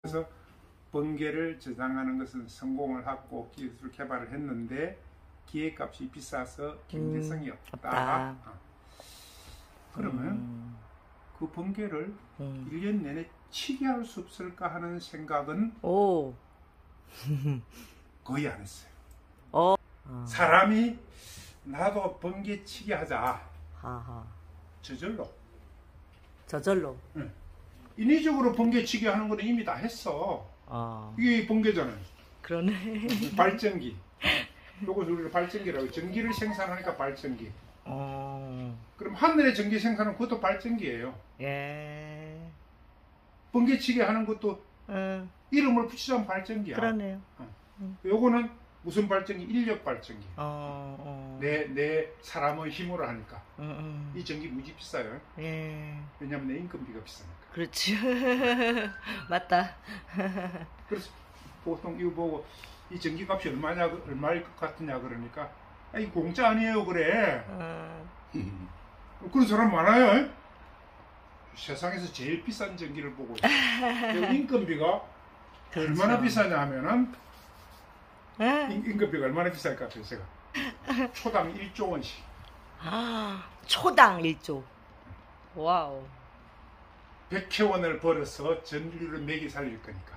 그래서 번개를 저장하는 것은 성공을 하고 기술 개발을 했는데 기획값이 비싸서 경제성이 없다. 그러면 그 번개를 1년 내내 치게 할 수 없을까 하는 생각은 거의 안 했어요. 사람이 나도 번개 치게 하자. 저절로. 응. 인위적으로 번개 치게 하는 거는 이미 다 했어. 이게 번개잖아요. 그러네. 발전기. 요것을 우리가 발전기라고. 전기를 생산하니까 발전기. 그럼 하늘의 전기 생산은 그것도 발전기예요. 예. 번개 치게 하는 것도 이름을 붙이자면 발전기야. 그러네요. 요거는 무슨 발전기? 인력 발전기. 내 사람의 힘으로 하니까. 이 전기 무지 비싸요. 예. 왜냐면 내 인건비가 비싸니까. 그렇지. 맞다. 그래서 보통 이거 보고 이 전기값이 얼마일 것 같으냐 그러니까 이 공짜 아니에요 그래. 그런 사람 많아요. 세상에서 제일 비싼 전기를 보고 있어요. 인건비가 그렇죠. 얼마나 비싸냐 하면은 인건비가 얼마나 비쌀 것 같아요 제가. 초당 1조 원씩. 초당 1조. 와우. 100회원을 벌어서 전기를 매기 살릴 거니까.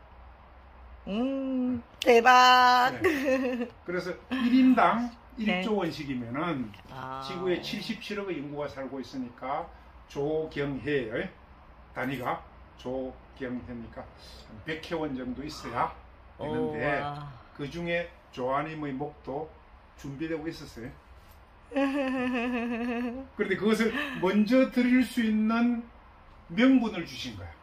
대박. 네. 그래서 1인당 1조 네. 원씩이면은 지구에 77억의 인구가 살고 있으니까 조경해 단위가 조경해니까 100회원 정도 있어야 되는데 그 중에 조아님의 목도 준비되고 있었어요. 그런데 그것을 먼저 드릴 수 있는 명분을 주신 거야.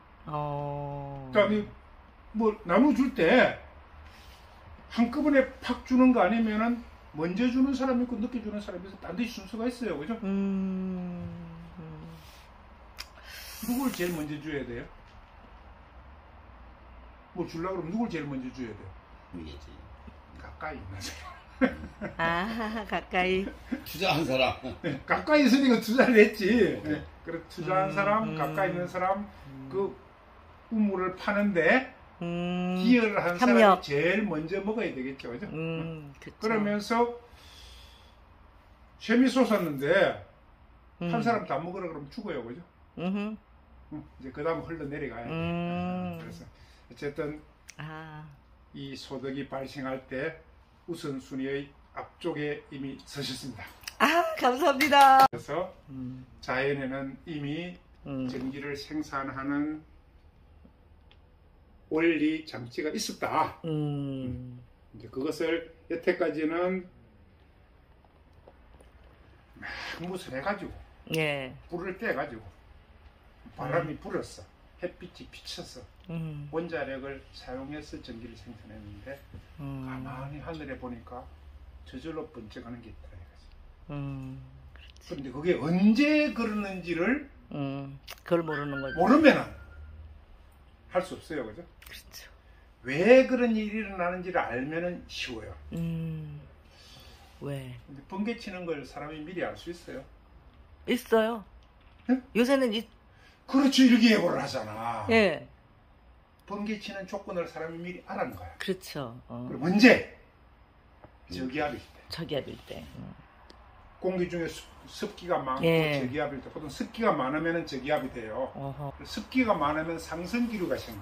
그러니까 뭐 나무 줄 때 한꺼번에 팍 주는 거 아니면은 먼저 주는 사람이 있고 늦게 주는 사람이 있어. 반드시 순서가 있어요, 그죠? 누굴 제일 먼저 줘야 돼요? 뭐 주려고 그러면 누굴 제일 먼저 줘야 돼요? 위에지. 가까이 있는 사람. 가까이. 투자한 사람. 네, 가까이 있으니까 투자를 했지. 네, 그래 투자한 사람, 가까이 있는 사람, 그 우물을 파는데 기여를 한 사람이 제일 먼저 먹어야 되겠죠, 그죠? 그러면서 셈이 솟았는데 한 사람 다 먹으라 그러면 죽어요, 그죠? 이제 그 다음 흘러내려가야 돼. 그래서 어쨌든 이 소득이 발생할 때 우선순위의 앞쪽에 이미 서셨습니다. 감사합니다. 그래서 자연에는 이미 전기를 생산하는 원리 장치가 있었다. 이제 그것을 여태까지는 막 무슨 해가지고 불을 떼가지고 바람이 불었어. 햇빛이 비쳤어. 원자력을 사용해서 전기를 생산했는데 가만히 하늘에 보니까 저절로 번쩍하는 게 있더라 이거지. 그런데 그게 언제 그러는지를 그걸 모르는 거죠. 모르면은 할 수 없어요, 그죠? 그렇죠. 왜 그런 일이 일어나는지를 알면은 쉬워요. 왜? 근데 번개 치는 걸 사람이 미리 알 수 있어요? 있어요. 응? 요새는 그렇지, 일기예보를 하잖아. 예. 번개 치는 조건을 사람이 미리 알아는 거야. 그렇죠. 그럼 언제? 저기압일 때. 저기압일 때. 공기 중에 습기가 많고 저기압일 때. 보통 습기가 많으면 저기압이 돼요. 습기가 많으면 상승기류가 생겨.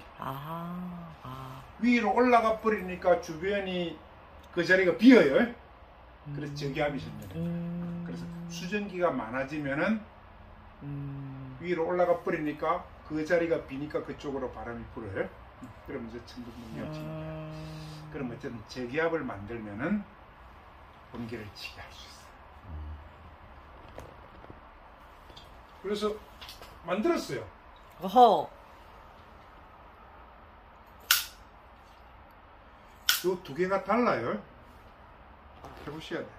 위로 올라가 버리니까 주변이 그 자리가 비어요. 그래서 저기압이 생겨요. 그래서 수증기가 많아지면은 위로 올라가 버리니까 그 자리가 비니까 그쪽으로 바람이 불어요. 그럼 이제 천둥 번개가 칩니다. 그럼 어쨌든 저기압을 만들면은 번개를 치게 할 수 있어요. 그래서 만들었어요. 요 두 개가 달라요. 해보셔야 돼요.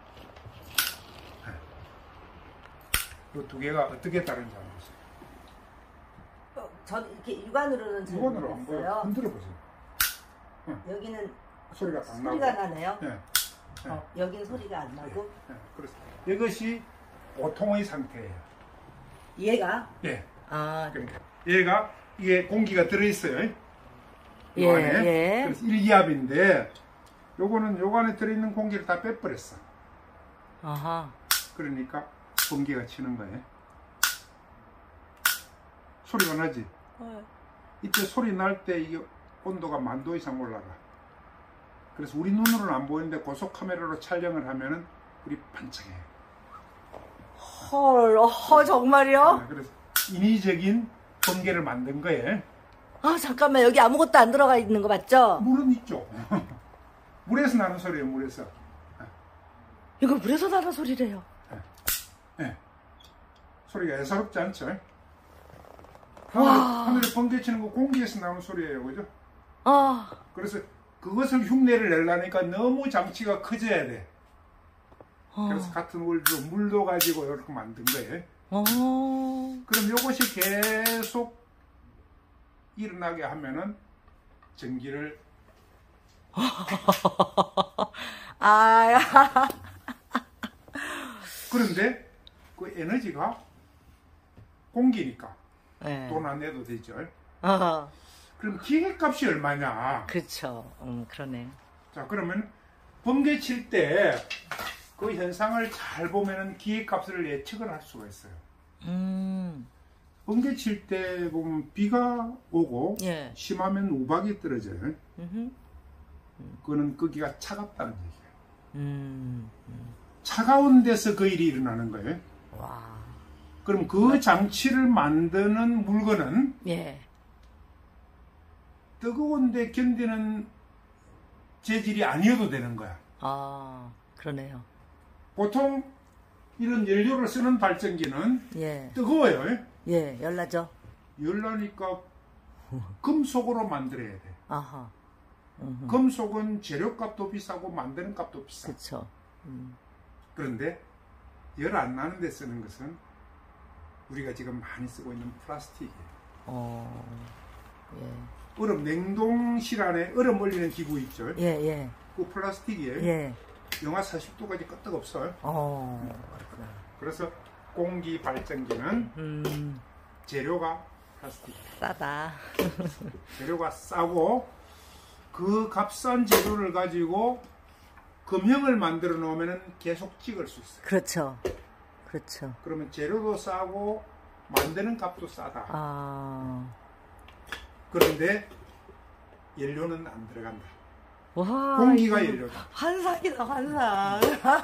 요 두 개가 어떻게 다른지 한번 보세요. 전 이렇게 육안으로는 잘 육안으로 안 보여. 모르겠어요. 흔들어 보세요. 여기는 소리가 딱 나고. 소리가 나네요. 네. 여기는 소리가 안 나고. 그래서 이것이 보통의 상태예요. 얘가? 예. 아, 그러니까 얘가 이게 공기가 들어있어요. 예, 요 안에. 예. 그래서 1기압인데 요거는 요 안에 들어있는 공기를 다 빼버렸어. 아하. 그러니까 번개가 치는 거예요. 소리가 나지? 이때 소리 날 때 이게 온도가 10,000도 이상 올라가. 그래서 우리 눈으로는 안 보이는데 고속 카메라로 촬영을 하면은 우리 반짝해요. 헐, 정말요? 그래서 인위적인 번개를 만든 거예요. 아, 잠깐만, 여기 아무것도 안 들어가 있는 거 맞죠? 물은 있죠. 물에서 나는 소리예요, 물에서. 이거 물에서 나는 소리래요. 네. 소리가 애사롭지 않죠? 와. 하늘에 번개 치는 거 공기에서 나오는 소리예요, 그죠? 아, 그래서 그것을 흉내를 내려니까 너무 장치가 커져야 돼. 그래서 같은 물도 가지고 이렇게 만든 거예요. 그럼 이것이 계속 일어나게 하면은 전기를 그런데 그 에너지가 공기니까 네. 돈 안 내도 되죠. 어. 그럼 기계값이 얼마냐? 그렇죠. 그러네. 자, 그러면 번개 칠 때 그 현상을 잘 보면은 기계값을 예측을 할 수가 있어요. 번개 칠 때 보면 비가 오고 예. 심하면 우박이 떨어져요. 그거는 거기가 차갑다는 얘기예요. 차가운 데서 그 일이 일어나는 거예요. 와. 그럼 그 장치를 만드는 물건은 예. 뜨거운데 견디는 재질이 아니어도 되는 거야. 아, 그러네요. 보통 이런 연료를 쓰는 발전기는 예. 뜨거워요. 예, 열나죠? 열나니까 금속으로 만들어야 돼. 아하. 금속은 재료값도 비싸고 만드는 값도 비싸. 그렇죠. 그런데 열 안 나는 데 쓰는 것은 우리가 지금 많이 쓰고 있는 플라스틱이에요. 예. 얼음 냉동실 안에 얼음 얼리는 기구 있죠. 예, 예. 그 플라스틱이에요. 예. 영하 40도까지 끄떡 없어요. 그렇구나. 그래서 공기 발전기는 재료가 플라스틱. 싸다. 재료가 싸고 그 값싼 재료를 가지고 금형을 만들어 놓으면 계속 찍을 수 있어요. 그렇죠. 그렇죠. 그러면 재료도 싸고 만드는 값도 싸다. 그런데 연료는 안 들어간다. 와, 공기가 연료다. 환상이다, 환상.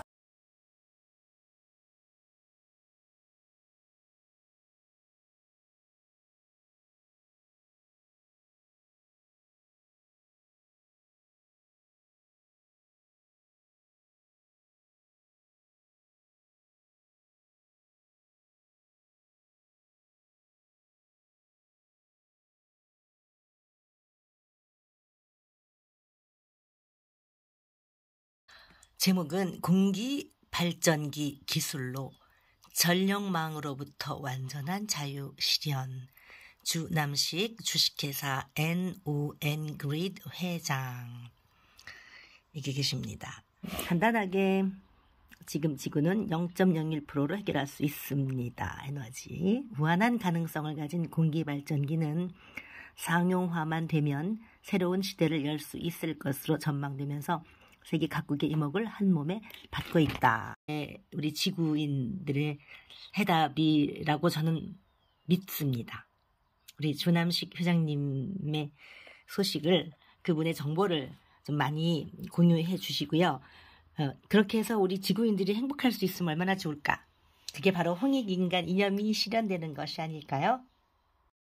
제목은 공기 발전기 기술로 전력망으로부터 완전한 자유 실현. 주남식 주식회사 NON 그리드 회장 이게 계십니다. 간단하게 지금 지구는 0.01%로 해결할 수 있습니다. 에너지. 무한한 가능성을 가진 공기 발전기는 상용화만 되면 새로운 시대를 열 수 있을 것으로 전망되면서 세계 각국의 이목을 한 몸에 받고 있다. 우리 지구인들의 해답이라고 저는 믿습니다. 우리 주남식 회장님의 소식을, 그분의 정보를 좀 많이 공유해 주시고요. 그렇게 해서 우리 지구인들이 행복할 수 있으면 얼마나 좋을까. 그게 바로 홍익인간 이념이 실현되는 것이 아닐까요?